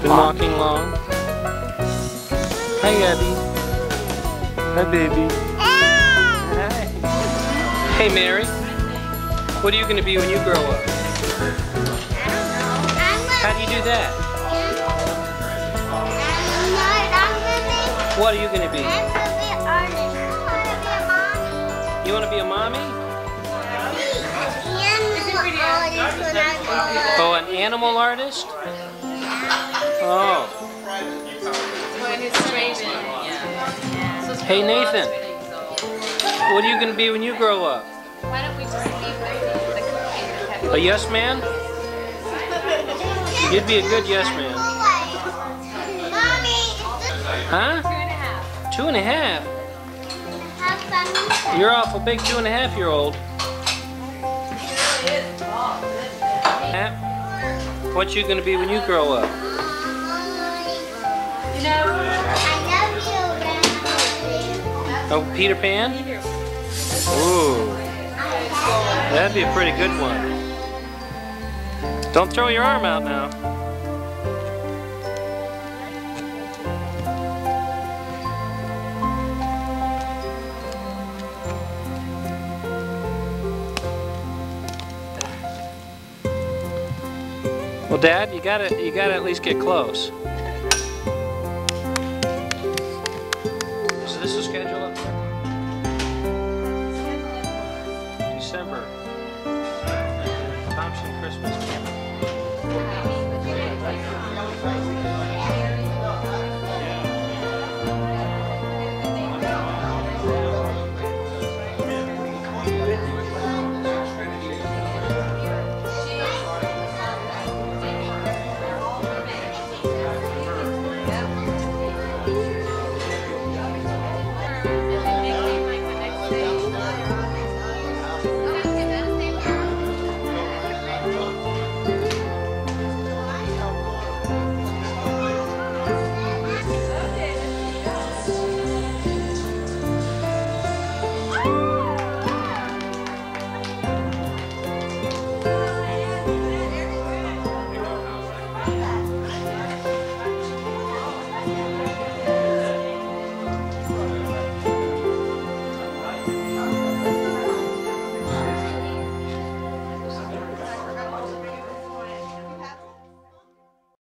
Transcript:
Been walking long. Hi, Abby. Hi, baby. Hi. Hey, Mary. What are you going to be when you grow up? How do you do that? What are you going to be? You want to be a mommy? Oh, an animal artist? Oh. Hey, Nathan. What are you going to be when you grow up? Why don't we just leave the A yes man? You'd be a good yes man. Huh? 2.5. 2.5? You're awful big 2.5-year-old. What you gonna be when you grow up? Oh, Peter Pan? Ooh. That'd be a pretty good one. Don't throw your arm out now. Well, Dad, you gotta at least get close. Is this a schedule up there? December. Thompson Christmas.